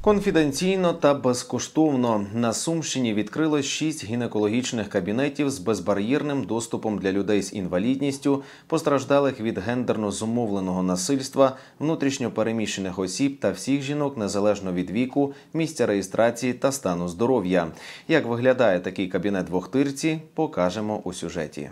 Конфіденційно та безкоштовно. На Сумщині відкрилось 6 гінекологічних кабінетів з безбар'єрним доступом для людей з інвалідністю, постраждалих від гендерно зумовленого насильства, внутрішньо переміщених осіб та всіх жінок незалежно від віку, місця реєстрації та стану здоров'я. Як виглядає такий кабінет в Охтирці, покажемо у сюжеті.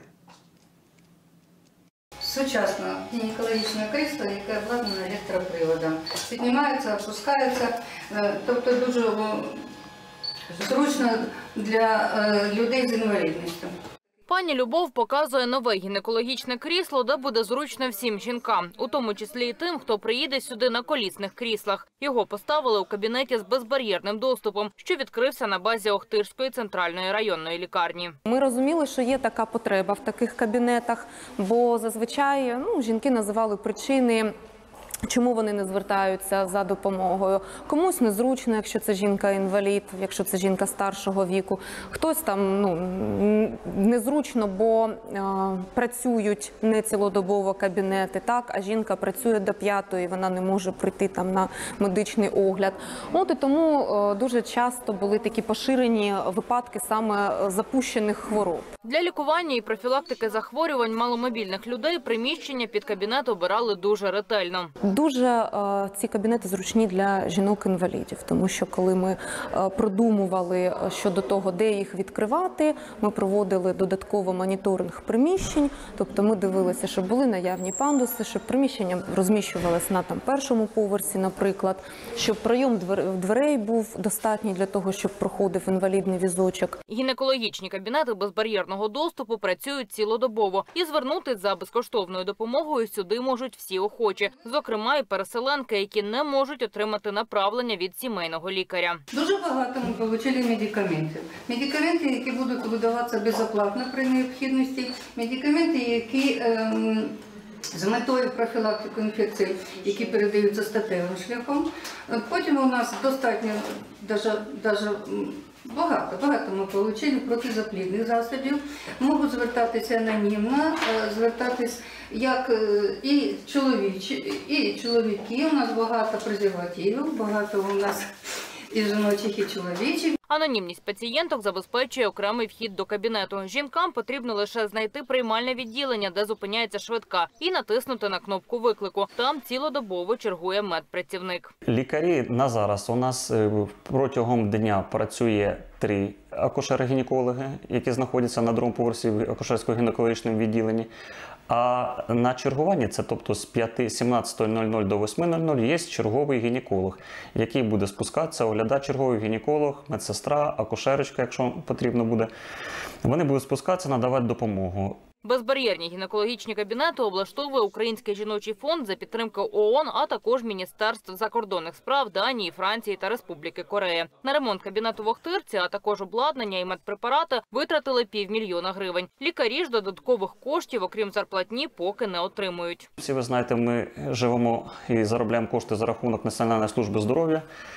Сучасне гінекологічне крісло, яке обладнане електроприводом. Піднімається, опускається, тобто дуже зручно для людей з інвалідністю. Пані Любов показує нове гінекологічне крісло, де буде зручно всім жінкам, у тому числі і тим, хто приїде сюди на колісних кріслах. Його поставили у кабінеті з безбар'єрним доступом, що відкрився на базі Охтирської центральної районної лікарні. Ми розуміли, що є така потреба в таких кабінетах, бо зазвичай жінки називали причини, чому вони не звертаються за допомогою. Комусь незручно, якщо це жінка-інвалід, якщо це жінка старшого віку. Хтось там незручно, бо працюють не цілодобово кабінети, так, а жінка працює до 5-ї, вона не може прийти там на медичний огляд. І тому дуже часто були такі поширені випадки саме запущених хвороб. Для лікування і профілактики захворювань маломобільних людей приміщення під кабінет обирали дуже ретельно. Дуже ці кабінети зручні для жінок-інвалідів, тому що коли ми продумували щодо того, де їх відкривати, ми проводили додатково моніторинг приміщень, тобто ми дивилися, щоб були наявні пандуси, щоб приміщення розміщувалося на першому поверсі, наприклад, щоб прийом дверей був достатній для того, щоб проходив інвалідний візочок. Гінекологічні кабінети безбар'єрного доступу працюють цілодобово, і звернутися за безкоштовною допомогою сюди можуть всі охочі, зокрема і переселенки, які не можуть отримати направлення від сімейного лікаря. Дуже багато ми отримали медикаментів. Медикаменти, які будуть видаватися безоплатно при необхідності, медикаменти, які з метою профілактики інфекцій, які передаються статевим шляхом. Потім у нас достатньо, багато ми отримали протизаплідних засобів. Можуть звертатися анонімно, звертатись як і чоловіки. У нас багато презервативів, багато у нас і жіночих, і чоловічих. Анонімність пацієнток забезпечує окремий вхід до кабінету. Жінкам потрібно лише знайти приймальне відділення, де зупиняється швидка, і натиснути на кнопку виклику. Там цілодобово чергує медпрацівник. Лікарі на зараз у нас протягом дня працює 3 акушери-гінекологи, які знаходяться на другому поверсі в акушерсько-гінекологічному відділенні. А на чергуванні, це тобто з 17:00 до 8:00, є черговий гінеколог, який буде спускатися, оглядати черговий гінеколог, медсестра, акушерочка, якщо потрібно буде. Вони будуть спускатися, надавати допомогу. Безбар'єрні гінекологічні кабінети облаштовує Український жіночий фонд за підтримки ООН, а також Міністерств закордонних справ Данії, Франції та Республіки Корея. На ремонт кабінету в Охтирці, а також обладнання і медпрепарати витратили $500 000 гривень. Лікарі ж додаткових коштів, окрім зарплатні, поки не отримують. Всі ви знаєте, ми живемо і заробляємо кошти за рахунок Національної служби здоров'я.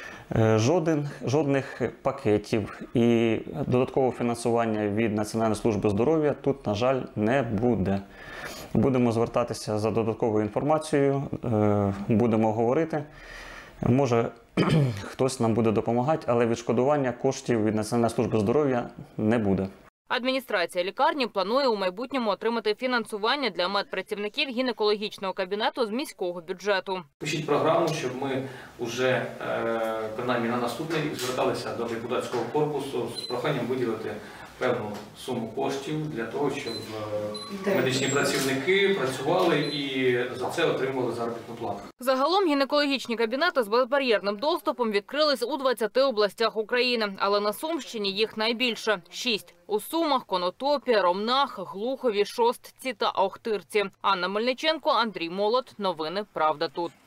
Жодних пакетів і додаткового фінансування від Національної служби здоров'я тут, на жаль, не буде. Будемо звертатися за додатковою інформацією, будемо говорити. Може, хтось нам буде допомагати, але відшкодування коштів від Національної служби здоров'я не буде. Адміністрація лікарні планує у майбутньому отримати фінансування для медпрацівників гінекологічного кабінету з міського бюджету. Пишіть програму, щоб ми вже, принаймні на наступний рік, зверталися до депутатського корпусу з проханням виділити певну суму коштів для того, щоб медичні працівники працювали і за це отримували заробітну плату. Загалом гінекологічні кабінети з безбар'єрним доступом відкрились у 20 областях України, але на Сумщині їх найбільше – 6. У Сумах, Конотопі, Ромнах, Глухові, Шостці та Охтирці. Анна Мельниченко, Андрій Молот. Новини «Правда тут».